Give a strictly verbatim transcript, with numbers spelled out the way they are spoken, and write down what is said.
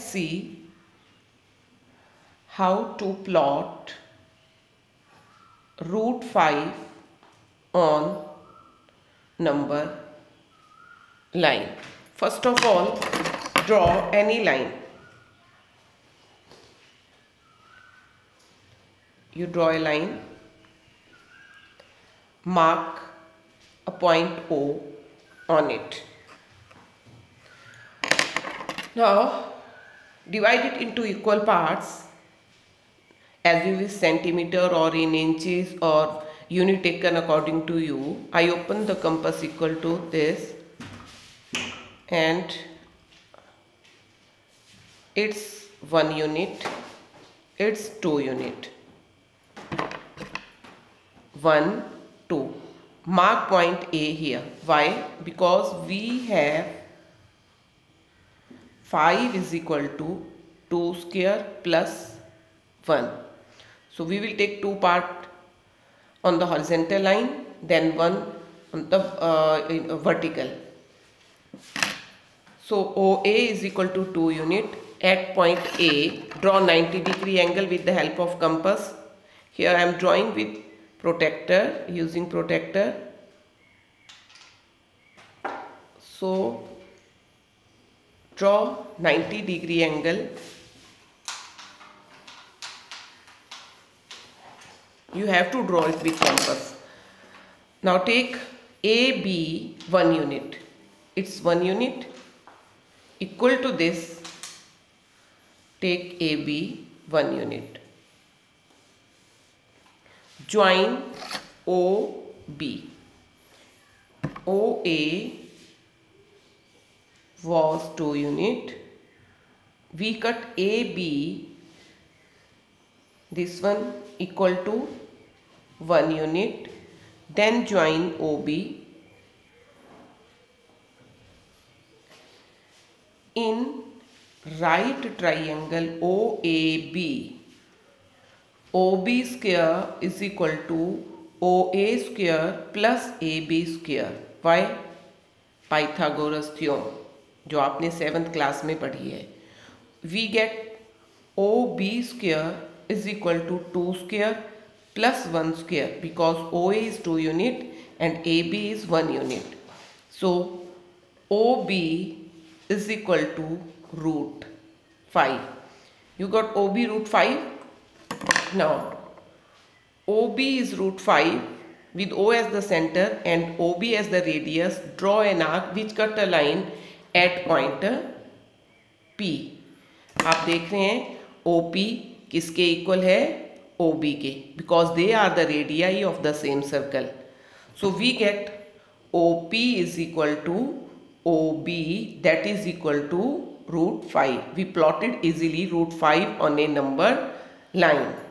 see how to plot root five on number line. First of all, draw any line. You draw a line, mark a point O on it. Now divide it into equal parts as you wish, centimeter or in inches or unit taken according to you. I open the compass equal to this and it's one unit, it's two unit. one, two. Mark point A here. Why? Because we have five is equal to two square plus one. So we will take two part on the horizontal line, then one on the uh, vertical. So O A is equal to two unit. At point A, draw ninety degree angle with the help of compass. Here I am drawing with protractor, using protractor. So draw ninety degree angle. You have to draw it with compass. Now take A B one unit. It's one unit. Equal to this, take A B one unit. Join O B. O A was two unit. We cut A B, this one equal to one unit. Then join O B. In right triangle O A B, O B square is equal to O A square plus A B square. Why? Pythagoras theorem जो आपने seventh class में पढ़ी है. We get O B square is equal to two square plus one square because O A is two unit and A B is one unit. So O B is equal to root five. You got O B root five? Now O B is root five with O as the center and O B as the radius. Draw an arc which cut a line at point P. आप देख रहे हैं O P किसके equal है? O B के, because they are the radii of the same circle. So we get O P is equal to O B, that is equal to root five. We plotted easily root five on a number line.